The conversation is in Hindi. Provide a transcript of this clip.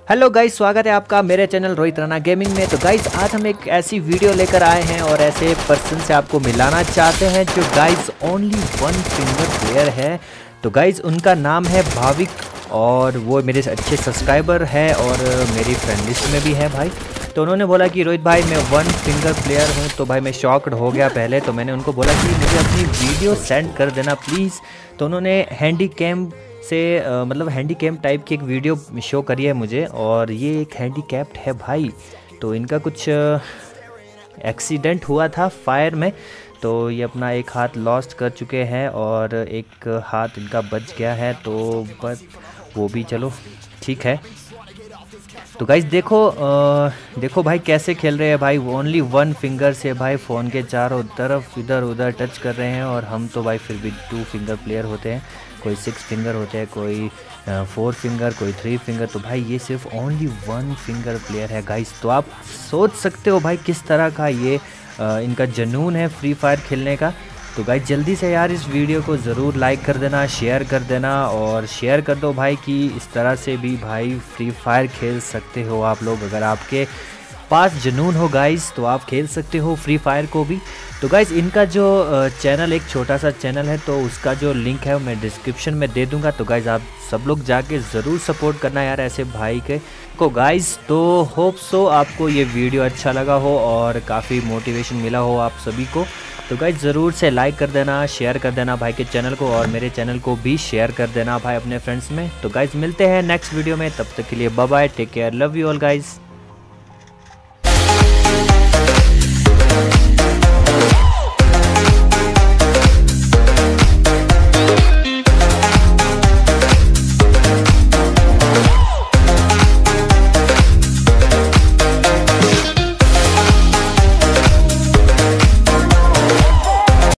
हेलो गाइस, स्वागत है आपका मेरे चैनल रोहित राणा गेमिंग में। तो गाइस आज हम एक ऐसी वीडियो लेकर आए हैं और ऐसे पर्सन से आपको मिलाना चाहते हैं जो guys only one finger player है। तो गाइस उनका नाम है भाविक और वो मेरे अच्छे सब्सक्राइबर है और मेरी फ्रेंड लिस्ट में भी है भाई। तो उन्होंने बोला कि रोहित भाई मैं वन फिंगर प्लेयर हूँ। तो भाई मैं शॉक्ड हो गया पहले। तो मैंने उनको बोला कि मुझे अपनी वीडियो सेंड कर देना प्लीज़। तो उन्होंने हैंडी कैम से मतलब हैंडीकैम टाइप की एक वीडियो शो करी है मुझे और ये एक हैंडीकैप्ड है भाई। तो इनका कुछ एक्सीडेंट हुआ था फायर में, तो ये अपना एक हाथ लॉस्ट कर चुके हैं और एक हाथ इनका बच गया है। तो बस वो भी चलो ठीक है। तो गाइस देखो भाई कैसे खेल रहे हैं भाई। ओनली वन फिंगर से भाई फ़ोन के चारों तरफ इधर उधर टच कर रहे हैं और हम तो भाई फिर भी टू फिंगर प्लेयर होते हैं। कोई 6 फिंगर होते हैं, कोई 4 फिंगर, कोई 3 फिंगर। तो भाई ये सिर्फ ओनली वन फिंगर प्लेयर है गाइस। तो आप सोच सकते हो भाई किस तरह का ये इनका जुनून है फ्री फायर खेलने का। तो गाइस जल्दी से यार इस वीडियो को ज़रूर लाइक कर देना, शेयर कर देना और शेयर कर दो भाई कि इस तरह से भी भाई फ्री फायर खेल सकते हो आप लोग। अगर आपके पास जुनून हो गाइस तो आप खेल सकते हो फ्री फायर को भी। तो गाइस इनका जो चैनल एक छोटा सा चैनल है तो उसका जो लिंक है मैं डिस्क्रिप्शन में दे दूंगा। तो गाइस आप सब लोग जाके ज़रूर सपोर्ट करना यार ऐसे भाई के को गाइस। तो होप सो आपको ये वीडियो अच्छा लगा हो और काफ़ी मोटिवेशन मिला हो आप सभी को। तो गाइस ज़रूर से लाइक कर देना, शेयर कर देना भाई के चैनल को और मेरे चैनल को भी शेयर कर देना भाई अपने फ्रेंड्स में। तो गाइस मिलते हैं नेक्स्ट वीडियो में, तब तक के लिए bye bye, take care, love you all guys.